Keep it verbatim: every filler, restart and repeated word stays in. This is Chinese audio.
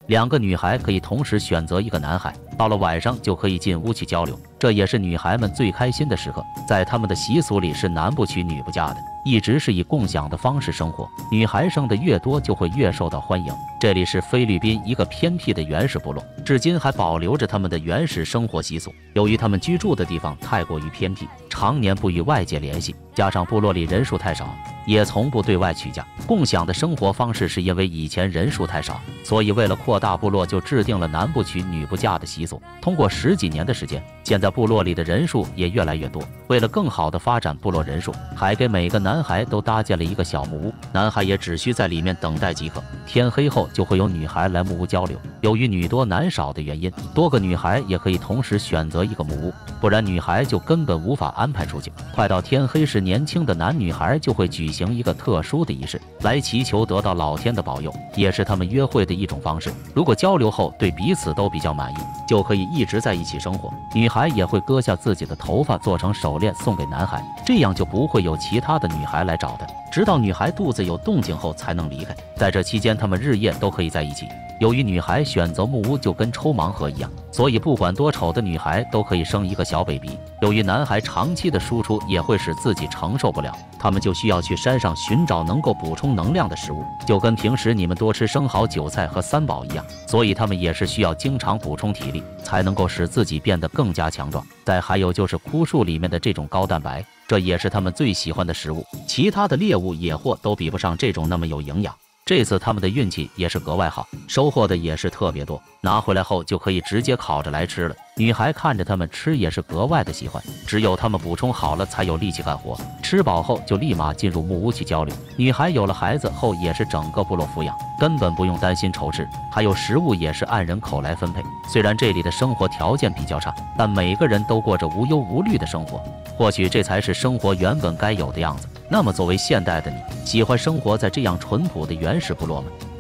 两个女孩可以同时选择一个男孩，到了晚上就可以进屋去交流，这也是女孩们最开心的时刻。在他们的习俗里是男不娶女不嫁的，一直是以共享的方式生活，女孩生的越多就会越受到欢迎。这里是菲律宾一个偏僻的原始部落，至今还保留着他们的原始生活习俗。由于他们居住的地方太过于偏僻，常年不与外界联系，加上部落里人数太少，也从不对外娶嫁。共享的生活方式是因为以前人数太少，所以为了扩大部落就制定了男不娶女不嫁的习俗。通过十几年的时间，现在部落里的人数也越来越多。为了更好的发展部落人数，还给每个男孩都搭建了一个小木屋，男孩也只需在里面等待即可。天黑后就会有女孩来木屋交流。由于女多男少的原因，多个女孩也可以同时选择一个木屋，不然女孩就根本无法安排出去。快到天黑时，年轻的男女孩就会举行一个特殊的仪式，来祈求得到老天的保佑，也是他们约会的一种方式。如果交流后对彼此都比较满意，就可以一直在一起生活。女孩也会割下自己的头发做成手链送给男孩，这样就不会有其他的女孩来找他，直到女孩肚子有动静后才能离开。在这期间，他们日夜都可以在一起。由于女孩选择木屋就跟抽盲盒一样，所以不管多丑的女孩都可以生一个小 baby。由于男孩长期的输出也会使自己承受不了，他们就需要去山上寻找能够补充能量的食物，就跟平时你们多吃生蚝、韭菜和三宝一样，所以他们也是需要经常补充体力，才能够使自己变得更加强壮。再还有就是枯树里面的这种高蛋白，这也是他们最喜欢的食物，其他的猎物野货都比不上这种那么有营养。这次他们的运气也是格外好，收获的也是特别多，拿回来后就可以直接烤着来吃了。女孩看着他们吃也是格外的喜欢，只有他们补充好了才有力气干活，吃饱后就立马进入木屋去交流。女孩有了孩子后也是整个部落抚养，根本不用担心愁吃，还有食物也是按人口来分配。虽然这里的生活条件比较差，但每个人都过着无忧无虑的生活，或许这才是生活原本该有的样子。那么作为现代的你，喜欢生活在这样淳朴的原始部落吗？